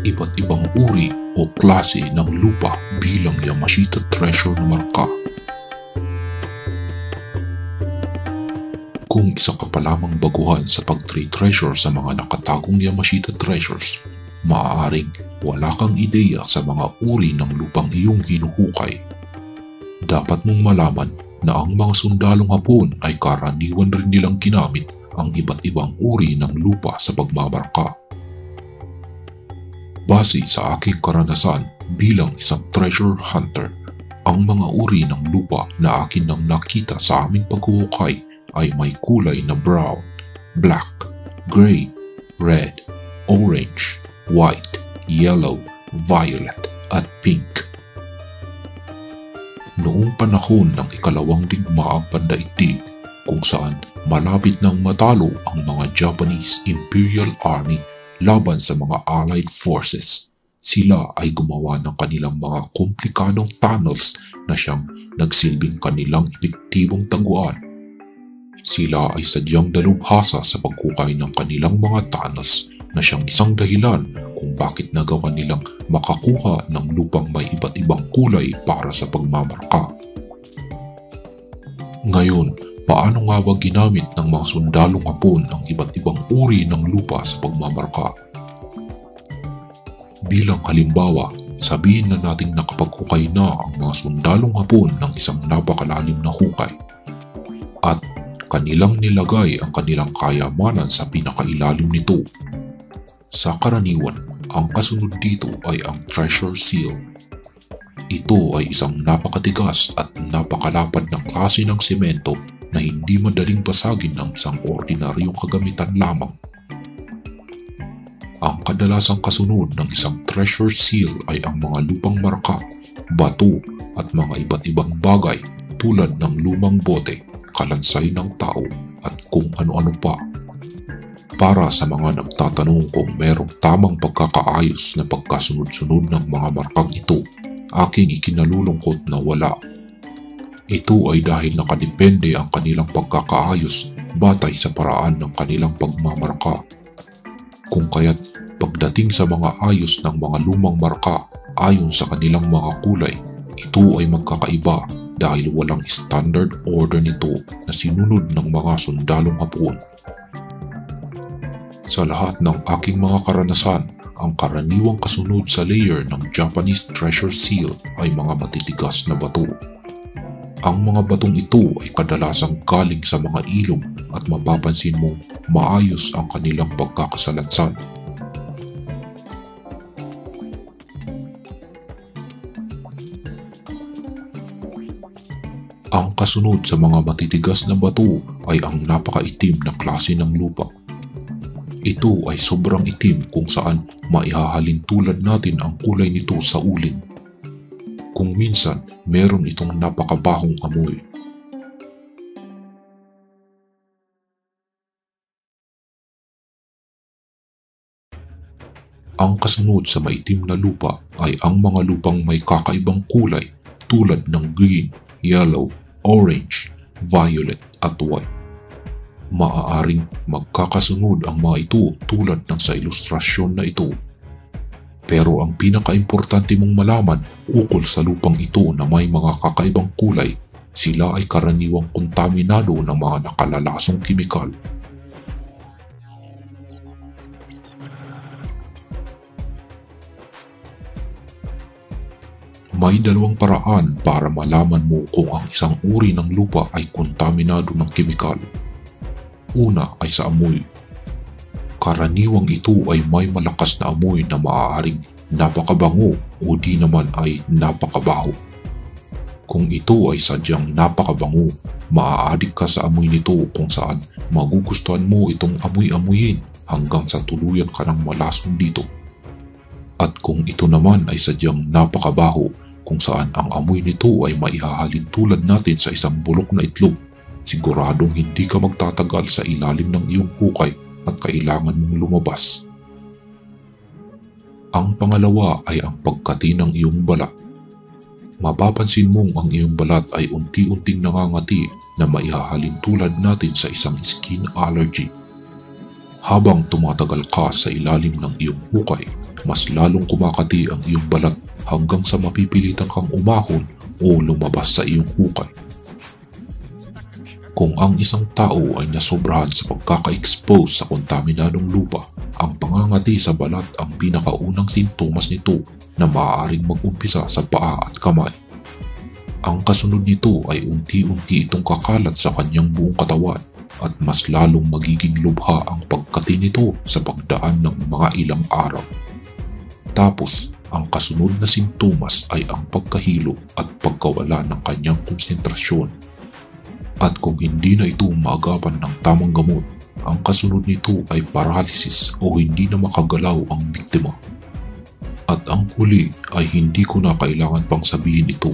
iba't ibang uri o klase ng lupa bilang Yamashita Treasure na marka. Kung isa ka pa lamang baguhan sa pag-trade treasure sa mga nakatagong Yamashita Treasures, maaaring wala kang ideya sa mga uri ng lupang iyong hinuhukay. Dapat mong malaman na ang mga sundalong Hapon ay karaniwan rin nilang ginamit ang iba't ibang uri ng lupa sa pagmamarka. Base sa aking karanasan bilang isang treasure hunter, ang mga uri ng lupa na akin nang nakita sa aming paghuhukay ay may kulay na brown, black, gray, red, orange, white, yellow, violet at pink. Noong panahon ng ikalawang digmaang pandaigdig, kung saan malapit nang matalo ang mga Japanese Imperial Army laban sa mga Allied Forces, sila ay gumawa ng kanilang mga komplikadong tunnels na siyang nagsilbing kanilang epektibong taguan. Sila ay sadyang dalubhasa sa paghukay ng kanilang mga tunnels na siyang isang dahilan kung bakit nagawa nilang makakuha ng lupang may iba't ibang kulay para sa pagmamarka. Ngayon, paano nga ba ginamit ng mga sundalong Hapon ang iba't ibang uri ng lupa sa pagmamarka? Bilang halimbawa, sabihin na nating nakapaghukay na ang mga sundalong Hapon ng isang napakalalim na hukay at kanilang nilagay ang kanilang kayamanan sa pinakailalim nito. Sa karaniwan, ang kasunod dito ay ang treasure seal. Ito ay isang napakatigas at napakalapad na klase ng semento na hindi madaling basagin ng isang ordinaryong kagamitan lamang. Ang kadalasang kasunod ng isang treasure seal ay ang mga lupang marka, bato at mga iba't ibang bagay tulad ng lumang bote, kalansay ng tao at kung ano-ano pa. Para sa mga nagtatanong kung merong tamang pagkakaayos na pagkasunod-sunod ng mga markang ito, aking ikinalulungkot na wala. Ito ay dahil nakadepende ang kanilang pagkakaayos batay sa paraan ng kanilang pagmamarka. Kung kaya't pagdating sa mga ayos ng mga lumang marka ayon sa kanilang mga kulay, ito ay magkakaiba dahil walang standard order nito na sinunod ng mga sundalong Hapon. Sa lahat ng aking mga karanasan, ang karaniwang kasunod sa layer ng Japanese treasure seal ay mga matitigas na bato. Ang mga batong ito ay kadalasang galing sa mga ilog at mapapansin mong maayos ang kanilang pagkakasalansan. Ang kasunod sa mga matitigas na bato ay ang napakaitim na klase ng lupa. Ito ay sobrang itim kung saan maihahalin tulad natin ang kulay nito sa uling. Kung minsan, meron itong napakabahong amoy. Ang kasunod sa maitim na lupa ay ang mga lupang may kakaibang kulay tulad ng green, yellow, orange, violet at white. Maaaring magkakasunod ang mga ito tulad ng sa ilustrasyon na ito. Pero ang pinakaimportante mong malaman ukol sa lupang ito na may mga kakaibang kulay, sila ay karaniwang kontaminado ng mga nakalalasong kimikal. May dalawang paraan para malaman mo kung ang isang uri ng lupa ay kontaminado ng kimikal. Una ay sa amoy. Karaniwang ito ay may malakas na amoy na maaaring napakabango o di naman ay napakabaho. Kung ito ay sadyang napakabango, maaadik ka sa amoy nito kung saan magugustuhan mo itong amoy-amoyin hanggang sa tuluyan ka ng malasong dito. At kung ito naman ay sadyang napakabaho kung saan ang amoy nito ay maihahalin tulad natin sa isang bulok na itlog, siguradong hindi ka magtatagal sa ilalim ng iyong hukay at kailangan mong lumabas. Ang pangalawa ay ang pagkati ng iyong balat. Mapapansin mong ang iyong balat ay unti-unting nangangati na maihahalin tulad natin sa isang skin allergy. Habang tumatagal ka sa ilalim ng iyong hukay, mas lalong kumakati ang iyong balat hanggang sa mapipilitan kang umahon o lumabas sa iyong hukay. Kung ang isang tao ay nasobrahan sa pagkaka-expose sa kontaminadong lupa, ang pangangati sa balat ang pinakaunang sintomas nito na maaaring mag-umpisa sa paa at kamay. Ang kasunod nito ay unti-unti itong kakalat sa kanyang buong katawan at mas lalong magiging lubha ang pagkati nito sa pagdaan ng mga ilang araw. Tapos, ang kasunod na sintomas ay ang pagkahilo at pagkawala ng kanyang konsentrasyon. At kung hindi na ito maagapan ng tamang gamot, ang kasunod nito ay paralysis o hindi na makagalaw ang biktima. At ang huli ay hindi ko na kailangan pang sabihin ito.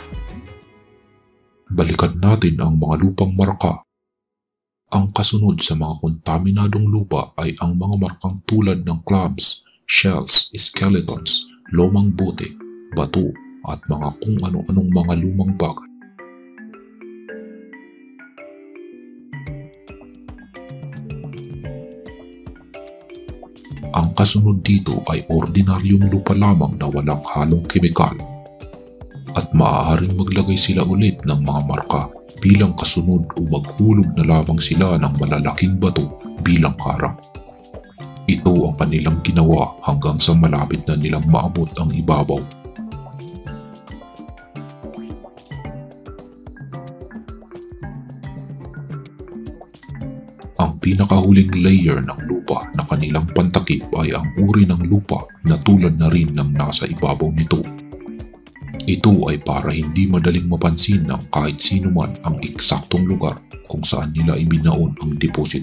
Balikan natin ang mga lupang marka. Ang kasunod sa mga kontaminadong lupa ay ang mga markang tulad ng clams, shells, skeletons, lumang bote, bato, at mga kung ano-anong mga lumang bagay. Ang kasunod dito ay ordinaryong lupa lamang na walang halong kemikal. At maaaring maglagay sila ulit ng mga marka bilang kasunod o maghulog na lamang sila ng malalaking bato bilang harang. Ito ang kanilang ginawa hanggang sa malapit na nilang maabot ang ibabaw. Ang pinakahuling layer ng lupa na kanilang pantakip ay ang uri ng lupa na tulad na rin ng nasa ibabaw nito. Ito ay para hindi madaling mapansin ng kahit sino man ang eksaktong lugar kung saan nila ibinaon ang deposito.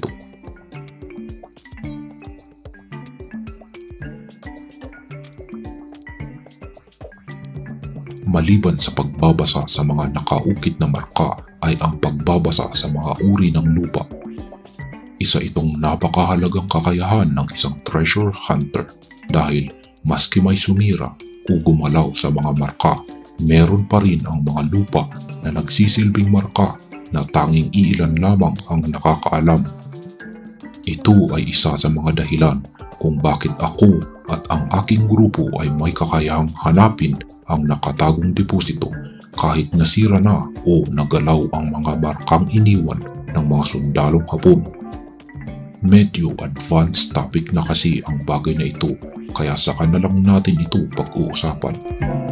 Maliban sa pagbabasa sa mga nakaukit na marka ay ang pagbabasa sa mga uri ng lupa. Isa itong napakahalagang kakayahan ng isang treasure hunter dahil maski may sumira o gumalaw sa mga marka, meron pa rin ang mga lupa na nagsisilbing marka na tanging iilan lamang ang nakakaalam. Ito ay isa sa mga dahilan kung bakit ako at ang aking grupo ay may kakayahang hanapin ang nakatagong deposito kahit nasira na o nagalaw ang mga markang iniwan ng mga sundalong Hapon. Medyo advanced topic na kasi ang bagay na ito, kaya saka na lang natin ito pag-uusapan.